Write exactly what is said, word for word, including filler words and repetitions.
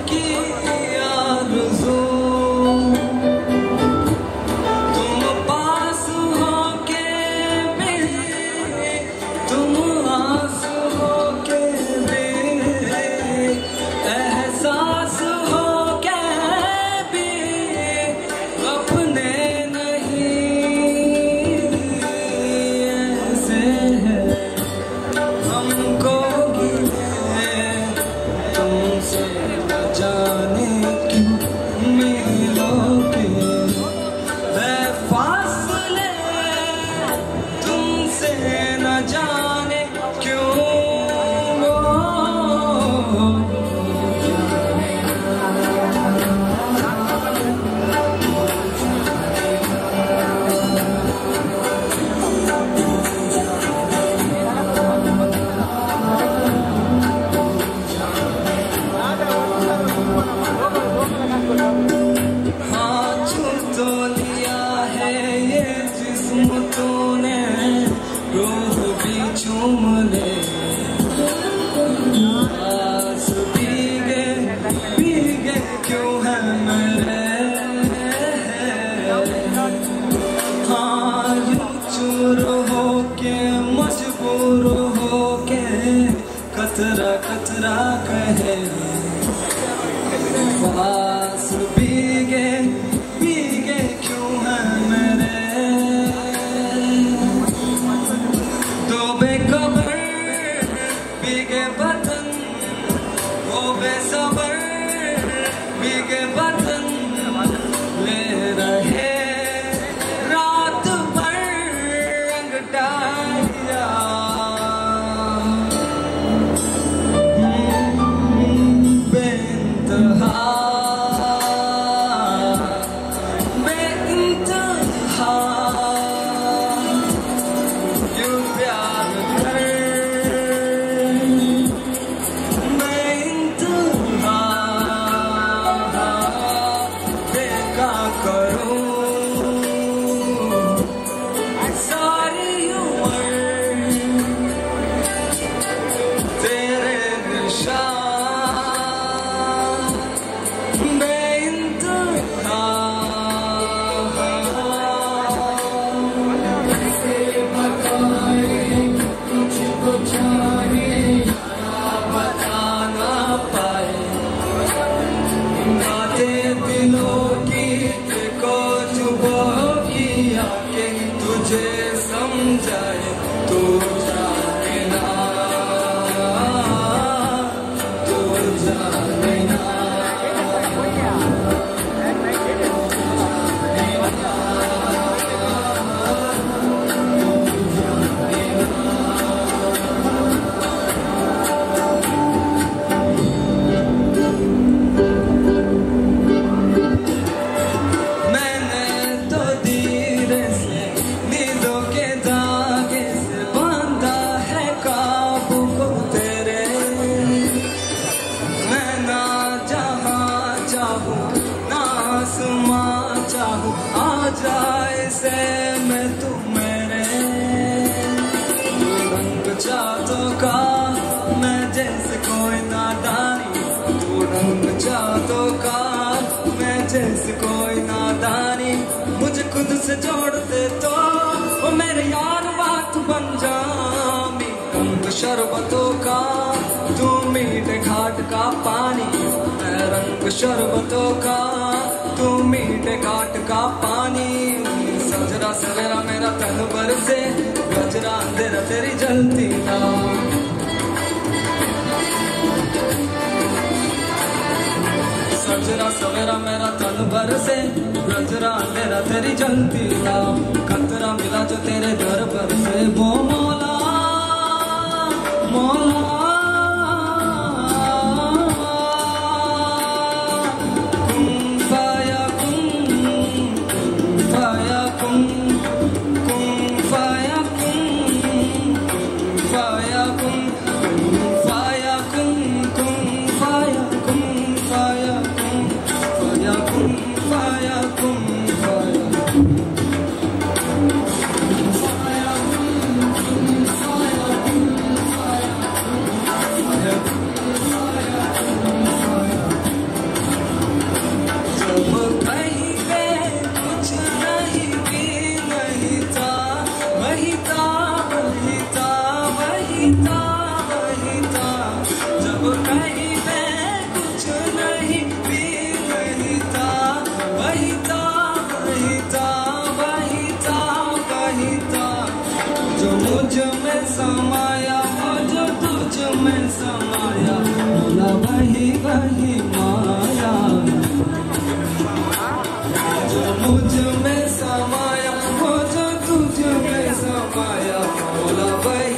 की आरज़ू, तुम पास हो के भी, तुम आस हो के भी, एहसास हो के भी अपने नहीं। ऐसे है हमको तुमसे न जाने क्यों मिलोगे, है फासले तुमसे न जाने क्यों। हाँ छू तो लिया है ये जिस्म तूने, रूह भी चूम ले। आस भीगे भीगे क्यों है मेरे, हाँ यूं चूर हो के मजबूर हो के कतरा कतरा कहे। पास भीगे भीगे क्यों है मेरे, दो बेखबर भीगे बदन, वो बेसबर भीगे बदन, ले रहे रात भर रंग डालिया। बेइंतहा दिलों की को चुबो किया के तुझे समझाए, तू जाने ना, तू जाने ना। आ जाए से मैं तू मेरे, तू रंग चाहतों का मैं जैसे कोई नादानी, तू रंग चाहतों का मैं जैसे कोई नादानी। मुझे खुद से जोड़ दे तो वो मेरे यार बात बन जामी, रंग शरबतों का तू मीठे घाट का पानी, मैं रंग शरबतों का तू मीठे घाट का पानी। सजरा सवेरा मेरा तन पर से गजरा अंधेरा तेरी जलती ना, सजरा सवेरा मेरा तन भर से गजरा अंधेरा तेरी जलती ना। खतरा मिला जो तेरे दर पर से वो मौला मौला, माया मौला वही